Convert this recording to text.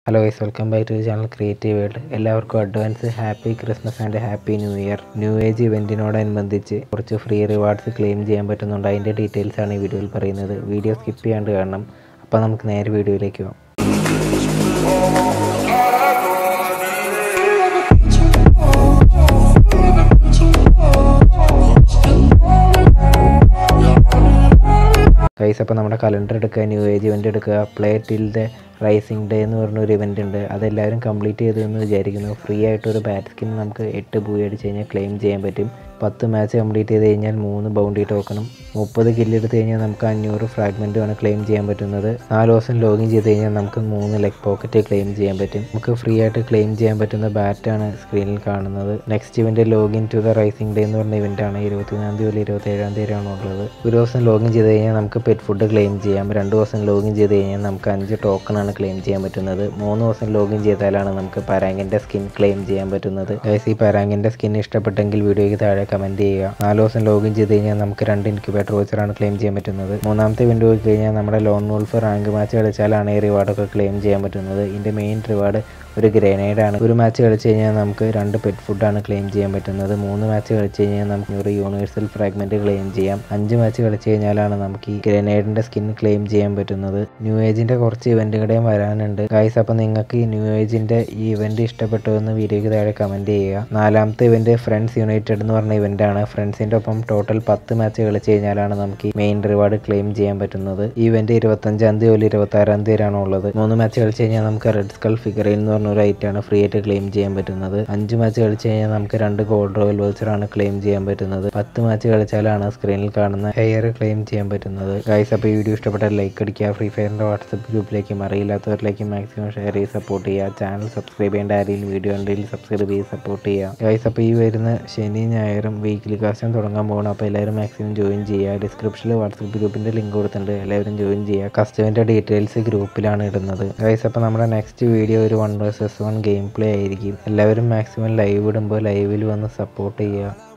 Hello guys, welcome back to channel creative world. എല്ലാവർക്കും advance happy Christmas and happy new year. New age ഇവൻറ്റിനോടനുബന്ധിച്ച് കുറച്ച് free rewards claim ചെയ്യാൻ പറ്റുന്നുണ്ട്. അതിൻ്റെ ഡീറ്റെയിൽസാണ് ഈ വീഡിയോയിൽ പറയുന്നത്. വീഡിയോ സ്കിപ്പ് ചെയ്യാണ്ട് കാണണം. അപ്പോൾ നമുക്ക് നേരെ വീഡിയോയിലേക്ക് പോകാം. ഗൈസ്, അപ്പോൾ നമ്മുടെ കലണ്ടർ എടുക്കുക, ന്യൂ ഏജ് ഇവൻ്റ് എടുക്കുക. Play till the rising day എന്ന് പറഞ്ഞൊരു ഇവൻ്റ് ഉണ്ട്. അതെല്ലാവരും കംപ്ലീറ്റ് ചെയ്തതെന്ന് വിചാരിക്കുന്നു. ഫ്രീ ആയിട്ടൊരു ബാറ്റ് സ്കിൻ നമുക്ക് 8 ബൂയി അടിച്ച് കഴിഞ്ഞാൽ ക്ലെയിം ചെയ്യാൻ പറ്റും. 10 മാച്ച് കംപ്ലീറ്റ് ചെയ്ത് കഴിഞ്ഞാൽ 3 ബൗണ്ടി ടോക്കണും 30 കില്ലെടുത്ത് കഴിഞ്ഞാൽ നമുക്ക് 500 ഫ്രാഗ്മെൻറ്റുമാണ് ക്ലെയിം ചെയ്യാൻ പറ്റുന്നത്. 4 ദിവസം ലോഗിൻ ചെയ്ത് കഴിഞ്ഞാൽ നമുക്ക് 3 ലെഗ് പോക്കറ്റ് ക്ലെയിം ചെയ്യാൻ പറ്റും. നമുക്ക് ഫ്രീ ആയിട്ട് ക്ലെയിം ചെയ്യാൻ പറ്റുന്ന ബാറ്റാണ് സ്ക്രീനിൽ കാണുന്നത്. Next event login to the rising day എന്ന് പറഞ്ഞ ഇവൻ്റാണ്. 21-ാം തീയതി മുതൽ 27-ാം തീയതിയാണ് ഉള്ളത്. ഒരു ദിവസം ലോഗിൻ ചെയ്ത് കഴിഞ്ഞാൽ നമുക്ക് പെറ്റ് ഫുഡ് ക്ലെയിം ചെയ്യാം. 2 ദിവസം ലോഗിൻ ചെയ്ത് കഴിഞ്ഞാൽ നമുക്ക് 5 ടോക്കണാണ് ക്ലെയിം ചെയ്യാൻ പറ്റുന്നത്. 3 ദിവസം ലോഗിൻ ചെയ്താലാണ് നമുക്ക് പരാങ്കിൻ്റെ സ്കിൻ ക്ലെയിം ചെയ്യാൻ പറ്റുന്നത്. ഈ പരാങ്കിൻ്റെ സ്കിൻ ഇഷ്ടപ്പെട്ടെങ്കിൽ വീഡിയോയ്ക്ക് താഴെ കമൻറ്റ് ചെയ്യുക. 4 ദിവസം ലോഗിൻ ചെയ്ത് കഴിഞ്ഞാൽ നമുക്ക് 2 ഇൻക്യുബേറ്റർ വോച്ചറാണ് ക്ലെയിം ചെയ്യാൻ പറ്റുന്നത്. 3-ാമത്തെ ഇവൻ്റ് പോയി കഴിഞ്ഞാൽ നമ്മുടെ ലോൺ വോൾഫ് റാങ്ക് മാച്ച് കളിച്ചാലാണ് ഈ റിവാർഡൊക്കെ ക്ലെയിം ചെയ്യാൻ പറ്റുന്നത്. ഇതിൻ്റെ മെയിൻ റിവാർഡ് ഒരു ഗ്രനേഡാണ്. ഒരു മാച്ച് കളിച്ച് കഴിഞ്ഞാൽ നമുക്ക് 2 പെറ്റ് ഫുഡാണ് ക്ലെയിം ചെയ്യാൻ പറ്റുന്നത്. 3 മാച്ച് കളിച്ച് കഴിഞ്ഞാൽ നമുക്ക് ഒരു യൂണിവേഴ്സൽ ഫ്രാഗ്മെൻറ്റ് ക്ലെയിം ചെയ്യാം. 5 മാച്ച് കളിച്ച് കഴിഞ്ഞാലാണ് നമുക്ക് ഈ ഗ്രനേഡിൻ്റെ സ്കിൻ ക്ലെയിം ചെയ്യാൻ പറ്റുന്നത്. ന്യൂ ഏജിൻ്റെ കുറച്ച് ഇവൻറ്റുകളുടെയും വരാനുണ്ട് ഗൈസ്. അപ്പോൾ നിങ്ങൾക്ക് ഈ ന്യൂ ഏജിൻ്റെ ഈ ഇവൻറ്റ് ഇഷ്ടപ്പെട്ടു എന്ന് വീഡിയോയ്ക്ക് താഴെ കമൻറ്റ് ചെയ്യുക. 4-ാമത്തെ ഇവൻറ്റ് ഫ്രണ്ട്സ് യുണൈറ്റഡ് എന്ന് പറഞ്ഞ ഇവൻ്റാണ്. ഫ്രണ്ട്സിൻ്റെ ഒപ്പം ടോട്ടൽ 10 മാച്ച് കളിച്ച് കഴിഞ്ഞാലാണ് നമുക്ക് ഈ മെയിൻ റിവാർഡ് ക്ലെയിം ചെയ്യാൻ പറ്റുന്നത്. ഈ ഇവൻറ്റ് 25-ാം തീയതി മുതൽ 26-ാം തീയതിയാണ് ഉള്ളത്. 3 മാച്ച് കളിച്ച് കഴിഞ്ഞാൽ നമുക്ക് റെഡ് സ്കൾ ഫിഗറൈൻ എന്ന് ഒരു ഐറ്റാണ് ഫ്രീ ആയിട്ട് ക്ലെയിം ചെയ്യാൻ പറ്റുന്നത്. 5 മാച്ച് കളിച്ച് കഴിഞ്ഞാൽ നമുക്ക് 2 ഗോൾഡ് റോയൽ വോച്ചറാണ് ക്ലെയിം ചെയ്യാൻ പറ്റുന്നത്. 10 മാച്ച് കളിച്ചാലാണ് സ്ക്രീനിൽ കാണുന്ന ഹെയർ ക്ലെയിം ചെയ്യാൻ പറ്റുന്നത്. ഗൈസ്, അപ്പോൾ ഈ വീഡിയോ ഇഷ്ടപ്പെട്ടാൽ ലൈക്ക് അടിക്കുക. ഫ്രീ ഫയറിൻ്റെ വാട്സപ്പ് ഗ്രൂപ്പിലേക്കും അറിയില്ലാത്തവരിലേക്കും മാക്സിമം ഷെയർ ചെയ്ത് സപ്പോർട്ട് ചെയ്യുക. ചാനൽ സബ്സ്ക്രൈബ് ചെയ്യേണ്ട ആരെങ്കിലും വീഡിയോ ഉണ്ടെങ്കിൽ സബ്സ്ക്രൈബ് ചെയ്ത് സപ്പോർട്ട് ചെയ്യുക. ഗൈസ്, അപ്പോൾ ഈ വരുന്ന ശനി ഞായറും വീക്കിലി കാസ്റ്റും തുടങ്ങാൻ പോകണം. അപ്പോൾ എല്ലാവരും മാക്സിമം ജോയിൻ ചെയ്യുക. ഡിസ്ക്രിപ്ഷനിൽ വാട്സപ്പ് ഗ്രൂപ്പിൻ്റെ ലിങ്ക് കൊടുത്തിട്ടുണ്ട്. എല്ലാവരും ജോയിൻ ചെയ്യുക. കസ്റ്റമിൻ്റെ ഡീറ്റെയിൽസ് ഗ്രൂപ്പിലാണ് ഇടുന്നത്. ഗൈസ്, അപ്പോൾ നമ്മുടെ നെക്സ്റ്റ് വീഡിയോ ഒരു 1 vs 1 ഗെയിം പ്ലേ ആയിരിക്കും. എല്ലാവരും മാക്സിമം ലൈവ് ഇടുമ്പോൾ ലൈവിൽ വന്ന് സപ്പോർട്ട് ചെയ്യുക.